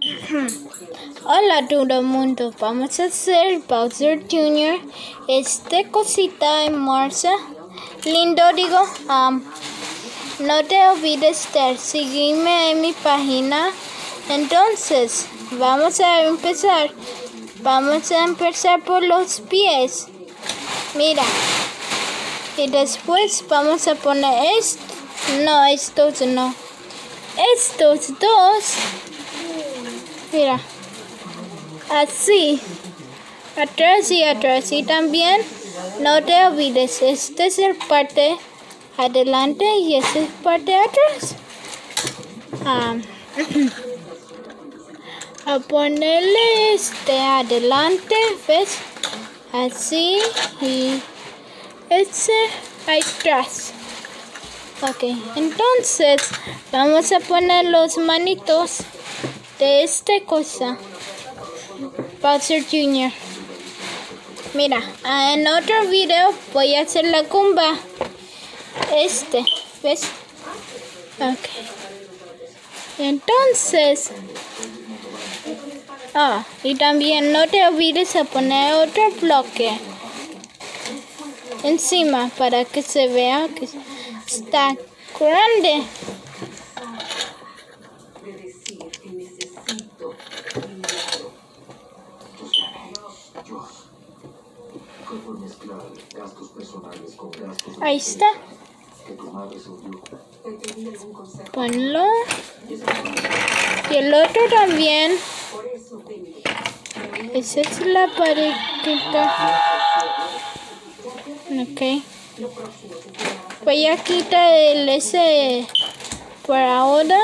Hola todo el mundo, vamos a hacer Bowser Jr. Cosita en Morse. Lindo digo, no te olvides de seguirme en mi página. Entonces, vamos a empezar. Vamos a empezar por los pies. Mira. Y después vamos a poner estos no. Estos dos. Mira. Así. Atrás y atrás. Y también no te olvides. Esta es la parte adelante y esta es la parte atrás. A ponerle adelante. ¿Ves? Así. Y atrás. Ok, entonces vamos a poner los manitos de esta cosa. Bowser Jr. Mira, en otro video voy a hacer la cumba. ¿Ves? Ok. Entonces. Y también no te olvides de poner otro bloque encima para que se vea que está grande. Ahí está. Ponlo. Y el otro también. Esa es la parejita. Ok. Voy a quitar ese por ahora.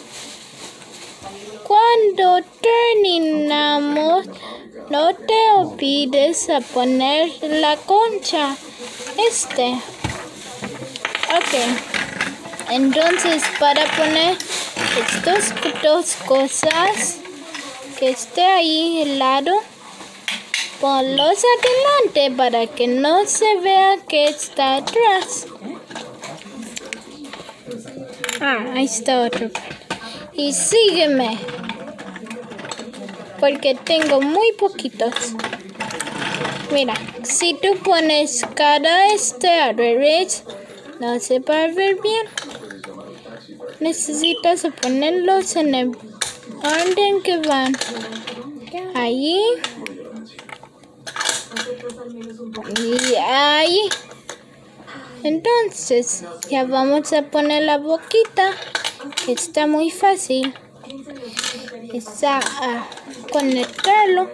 Cuando terminamos, no te olvides de poner la concha. Ok. Entonces, para poner estas dos cosas que esté ahí al lado, ponlos adelante para que no se vea que está atrás. Ahí está otro. Y sígueme, porque tengo muy poquitos. Mira, si tú pones cada al revés, no se va a ver bien. Necesitas ponerlos en el orden que van. Ahí. Y ahí. Entonces, ya vamos a poner la boquita, que está muy fácil. Es a conectarlo.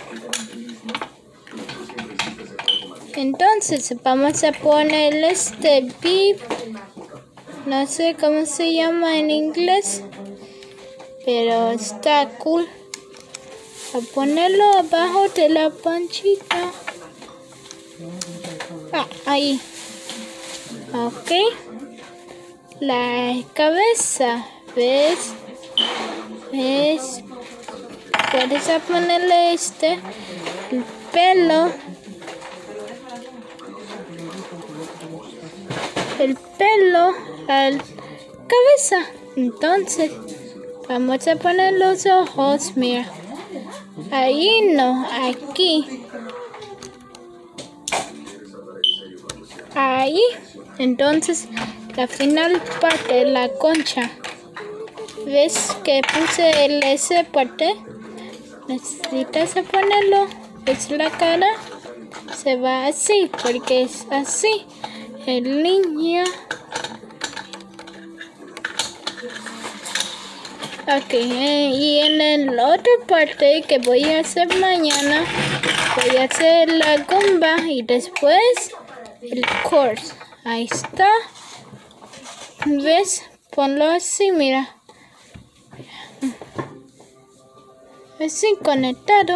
Entonces, vamos a poner bip. No sé cómo se llama en inglés, pero está cool. A ponerlo abajo de la panchita. Ahí. Ok. La cabeza. ¿Ves? Puedes ponerle el pelo. El pelo a la cabeza. Entonces, vamos a poner los ojos. Mira. Ahí no, aquí. Ahí. Entonces, la final parte, la concha. ¿Ves que puse ese parte? Necesitas ponerlo. ¿Ves la cara? Se va así, porque es así. El niño. Ok, y en la otra parte que voy a hacer mañana, voy a hacer la gumba y después el course. Ahí está. ¿Ves? Ponlo así, mira. Así conectado.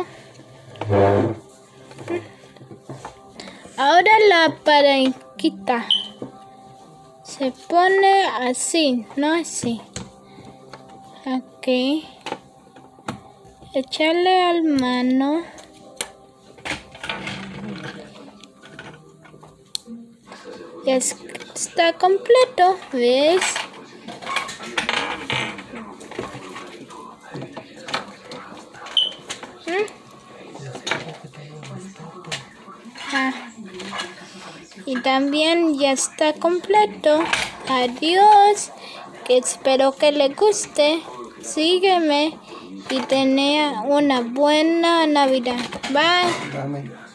Ahora la parejita se pone así, no así. Ok. Echarle al mano. Ya está completo, ¿ves? Y también ya está completo. Adiós. Que espero que les guste. Sígueme y tenga una buena Navidad. Bye.